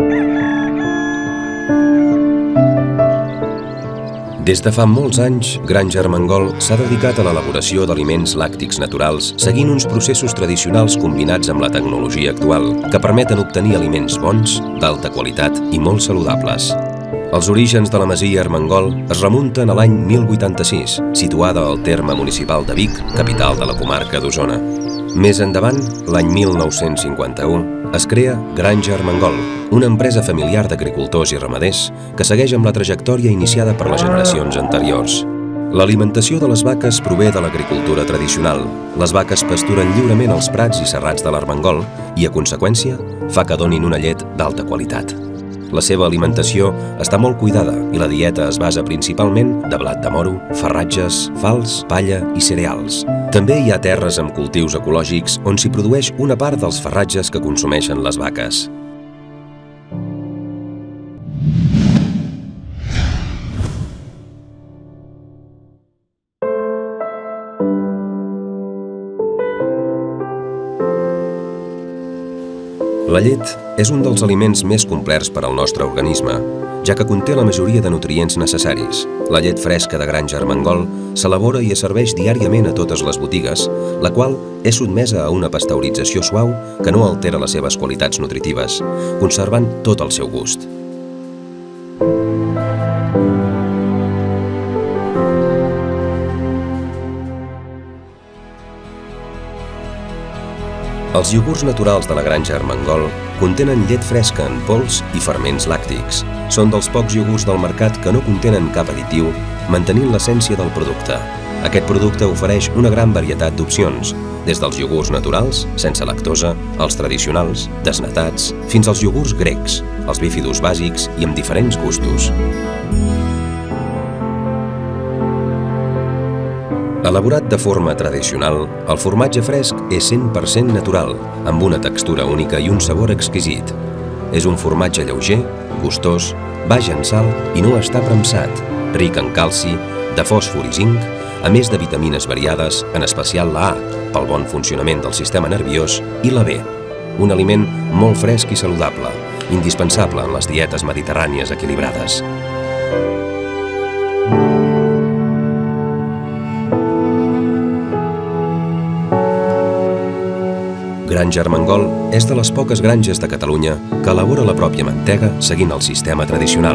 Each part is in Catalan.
Des de fa molts anys, Granja Armengol s'ha dedicat a l'elaboració d'aliments làctics naturals seguint uns processos tradicionals combinats amb la tecnologia actual que permeten obtenir aliments bons, d'alta qualitat i molt saludables. Els orígens de la masia Armengol es remunten a l'any 1086, situada al terme municipal de Vic, capital de la comarca d'Osona. Més endavant, l'any 1951, es crea Granja Armengol, una empresa familiar d'agricultors i ramaders que segueix amb la trajectòria iniciada per les generacions anteriors. L'alimentació de les vaques prové de l'agricultura tradicional. Les vaques pasturen lliurement als prats i serrats de l'Armengol i, a conseqüència, fa que donin una llet d'alta qualitat. La seva alimentació està molt cuidada i la dieta es basa principalment de blat de moro, farratges, falç, palla i cereals. També hi ha terres amb cultius ecològics on s'hi produeix una part dels farratges que consumeixen les vaques. La llet és un dels aliments més complets per al nostre organisme, ja que conté la majoria de nutrients necessaris. La llet fresca de Granja Armengol s'elabora i es serveix diàriament a totes les botigues, la qual és sotmesa a una pasteurització suau que no altera les seves qualitats nutritives, conservant tot el seu gust. Els iogurts naturals de la Granja Armengol contenen llet fresca en pols i ferments làctics. Són dels pocs iogurts del mercat que no contenen cap additiu, mantenint l'essència del producte. Aquest producte ofereix una gran varietat d'opcions, des dels iogurts naturals, sense lactosa, als tradicionals, desnatats, fins als iogurts grecs, els bífidos bàsics i amb diferents gustos. Elaborat de forma tradicional, el formatge fresc és 100% natural, amb una textura única i un sabor exquisit. És un formatge lleuger, gustós, baix en sal i no està premsat, ric en calci, de fòsfor i zinc, a més de vitamines variades, en especial la A, pel bon funcionament del sistema nerviós, i la B, un aliment molt fresc i saludable, indispensable en les dietes mediterrànies equilibrades. Granja Armengol és de les poques granges de Catalunya que elabora la pròpia mantega seguint el sistema tradicional.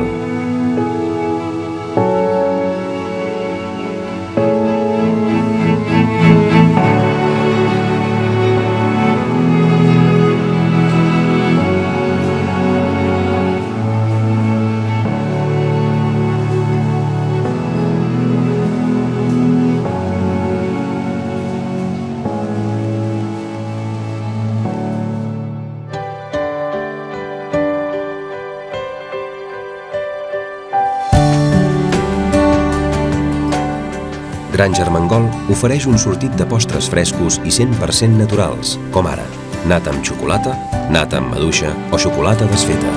Granja Armengol ofereix un sortit de postres frescos i 100% naturals, com ara nata amb xocolata, nata amb maduixa o xocolata desfeta.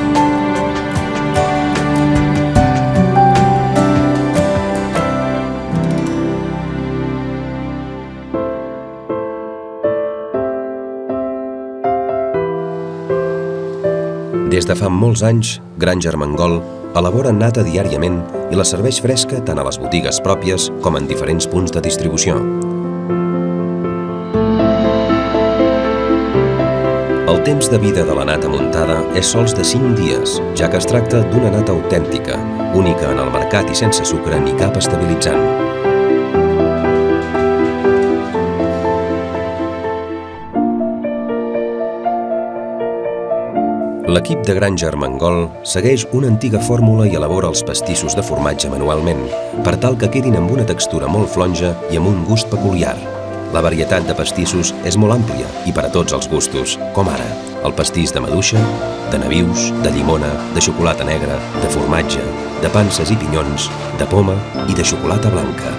Des de fa molts anys, Granja Armengol elabora nata diàriament i la serveix fresca tant a les botigues pròpies com en diferents punts de distribució. El temps de vida de la nata muntada és sols de 5 dies, ja que es tracta d'una nata autèntica, única en el mercat i sense sucre ni cap estabilitzant. L'equip de Granja Armengol segueix una antiga fórmula i elabora els pastissos de formatge manualment, per tal que quedin amb una textura molt flonja i amb un gust peculiar. La varietat de pastissos és molt àmplia i per a tots els gustos, com ara el pastís de maduixa, de nabius, de llimona, de xocolata negra, de formatge, de panses i pinyons, de poma i de xocolata blanca.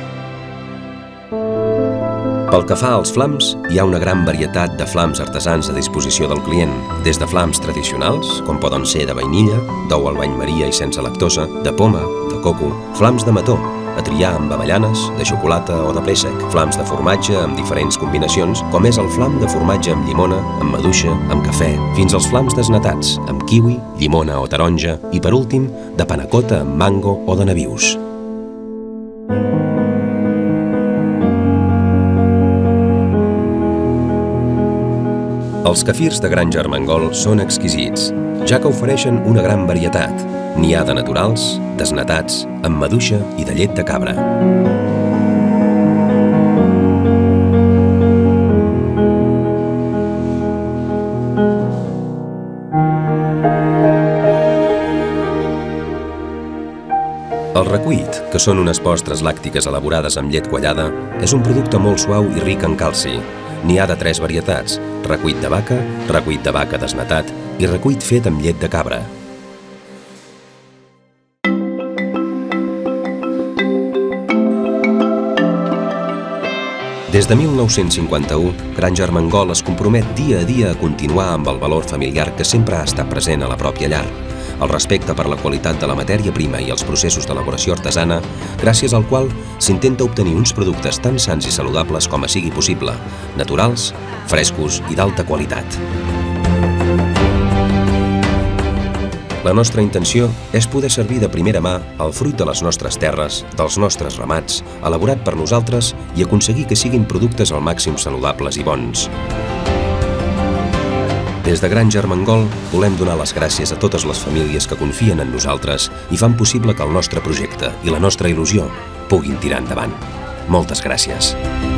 Pel que fa als flams, hi ha una gran varietat de flams artesans a disposició del client, des de flams tradicionals, com poden ser de vainilla, d'ou al bany maria i sense lactosa, de poma, de coco, flams de mató, a triar amb avellanes, de xocolata o de préssec, flams de formatge amb diferents combinacions, com és el flam de formatge amb llimona, amb maduixa, amb cafè, fins als flams desnatats, amb kiwi, llimona o taronja i, per últim, de panacota amb mango o de nabius. Els kefirs de Granja Armengol són exquisits, ja que ofereixen una gran varietat. N'hi ha de naturals, desnatats, amb maduixa i de llet de cabra. El recuit, que són unes postres làctiques elaborades amb llet quallada, és un producte molt suau i ric en calci. N'hi ha de 3 varietats: recuit de vaca desnatat i recuit fet amb llet de cabra. Des de 1951, Granja Armengol es compromet dia a dia a continuar amb el valor familiar que sempre ha estat present a la pròpia llar, el respecte per la qualitat de la matèria prima i els processos d'elaboració artesana, gràcies al qual s'intenta obtenir uns productes tan sans i saludables com sigui possible, naturals, frescos i d'alta qualitat. La nostra intenció és poder servir de primera mà el fruit de les nostres terres, dels nostres ramats, elaborat per nosaltres i aconseguir que siguin productes al màxim saludables i bons. Des de Granja Armengol volem donar les gràcies a totes les famílies que confien en nosaltres i fan possible que el nostre projecte i la nostra il·lusió puguin tirar endavant. Moltes gràcies.